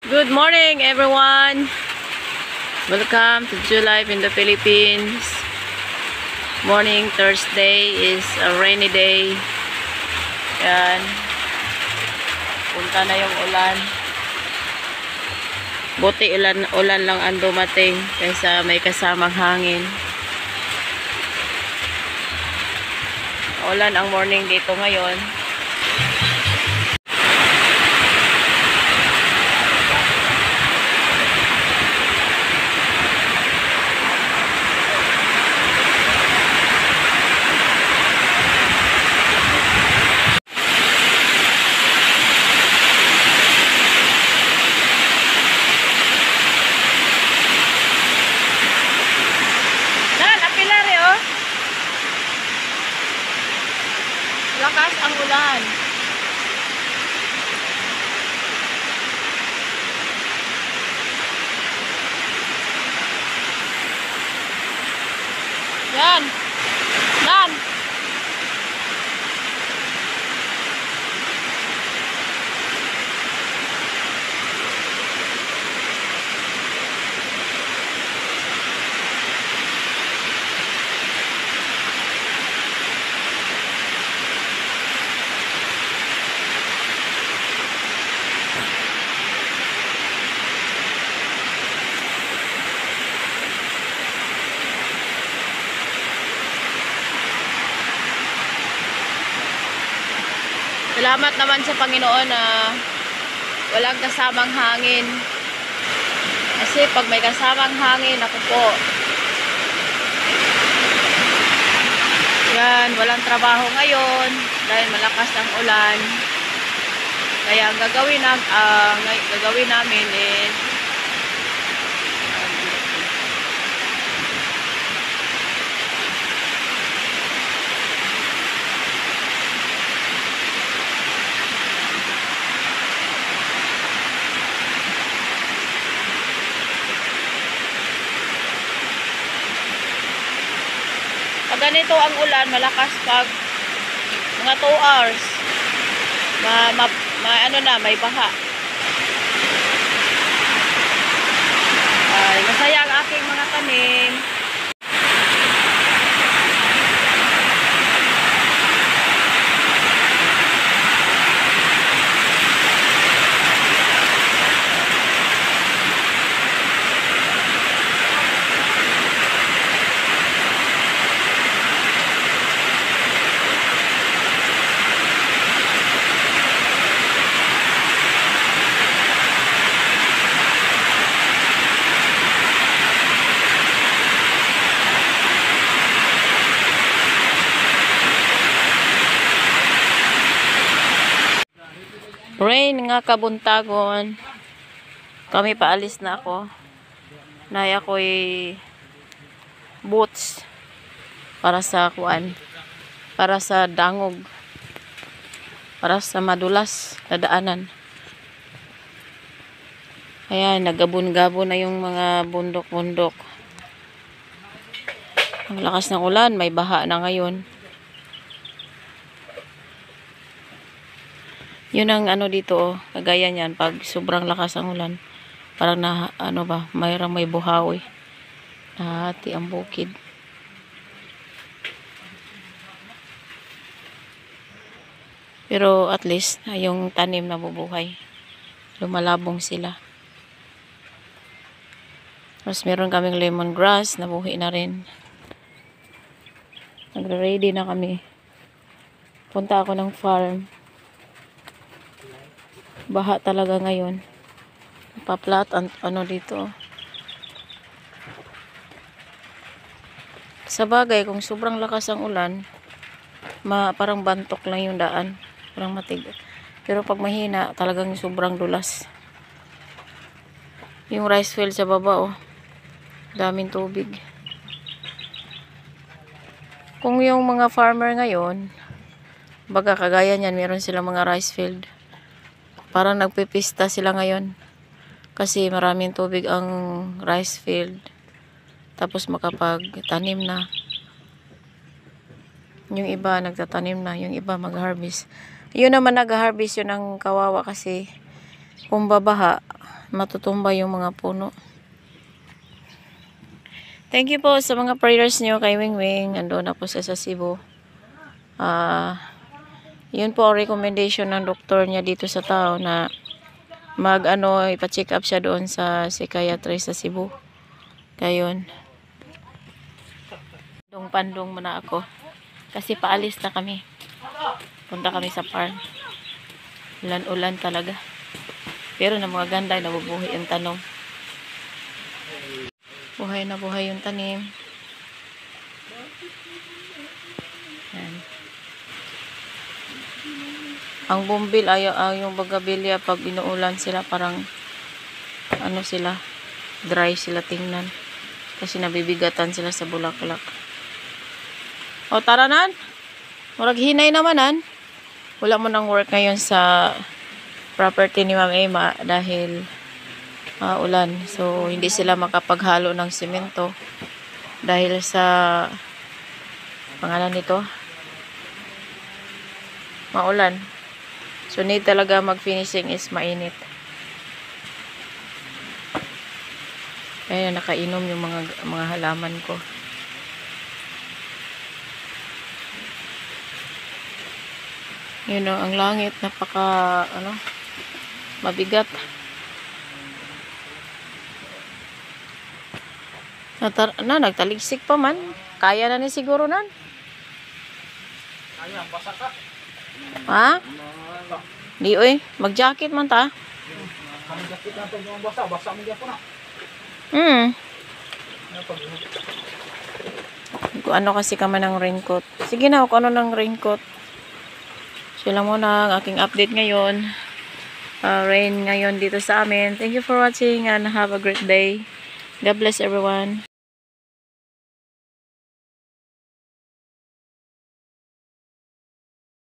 Good morning, everyone. Welcome to Julife in the Philippines. Morning Thursday is a rainy day. Yan. Punta na yung ulan. Buti ulan lang ang dumating kaysa may kasamang hangin. Ulan ang morning dito ngayon. Lakas ang ulan. Yan. Yan. Salamat naman sa Panginoon na walang kasamang hangin. Kasi pag may kasamang hangin, ako po. Yan, walang trabaho ngayon dahil malakas ang ulan. Kaya ang gagawin namin is pag ganito ang ulan, malakas pag mga 2 hours, may baha. Ay, masaya ang aking mga tanim. Rain nga kabuntagon. Kami paalis na ako. Naya ko'y boots para sa kuan, para sa dangog, para sa madulas na daanan. Ayan, nagabon-gabon na yung mga bundok-bundok. Ang lakas ng ulan, may baha na ngayon. Yun ang dito, kagaya niyan, pag sobrang lakas ang ulan, parang may buhawi. Nahati ang bukid. Pero at least, yung tanim na bubuhay. Lumalabong sila. Tapos meron kaming lemongrass, nabuhi na rin. Nagre-ready na kami. Punta ako ng farm. Baha talaga ngayon. Paplat dito. Sa bagay, kung sobrang lakas ang ulan, parang bantok lang yung daan. Parang matig. Pero pag mahina, talagang sobrang dulas. Yung rice field sa baba, daming tubig. Kung yung mga farmer ngayon, baga kagaya niyan, meron silang mga rice field. Parang nagpipista sila ngayon. Kasi maraming tubig ang rice field. Tapos makapagtanim na. Yung iba nagtatanim na. Yung iba mag-harvest. Yun naman nag-harvest yun ang kawawa kasi kung babaha, matutumba yung mga puno. Thank you po sa mga prayers niyo kay Wingwing. Ando na po sa Cebu. Yun po ang recommendation ng doktor niya dito sa tao na ipa-check up siya doon sa psychiatrist sa Cebu. Kayon. Pandong muna ako. Kasi paalis na kami. Punta kami sa farm. Ulan-ulan talaga. Pero na mga ganda, nabubuhay ang tanong. Buhay na buhay yung tanim. Yan. Ang bumbil, yung bagabilya, pag inuulan sila, parang, sila, dry sila tingnan. Kasi nabibigatan sila sa bulaklak. O, tara nan. Murag hinay namanan. Wala mo nang work ngayon sa property ni Ma'am Emma dahil ulan. So, hindi sila makapaghalo ng simento dahil sa pangalan nito, maulan. So, need talaga mag-finishing is mainit. Kaya nakainom yung mga halaman ko. Yun o, ang langit, napaka, mabigat. Nagtaligsik pa man. Kaya na ni siguro nan. Kaya, basa ka. Ha? Di oy, mag-jacket man ta. Ang jacket na ito yung basa mo dyan po na. Kung ano kasi ka man ng raincoat. Sige na, kung ano ng raincoat. Sila muna ang aking update ngayon. Rain ngayon dito sa amin. Thank you for watching and have a great day. God bless everyone.